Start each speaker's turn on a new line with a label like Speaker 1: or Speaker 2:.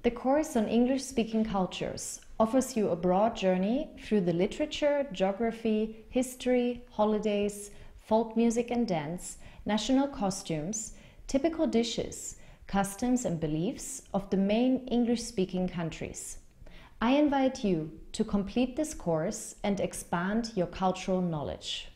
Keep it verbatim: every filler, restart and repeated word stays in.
Speaker 1: The course on English-speaking cultures offers you a broad journey through the literature, geography, history, holidays, folk music and dance, national costumes, typical dishes, customs and beliefs of the main English-speaking countries. I invite you to complete this course and expand your cultural knowledge.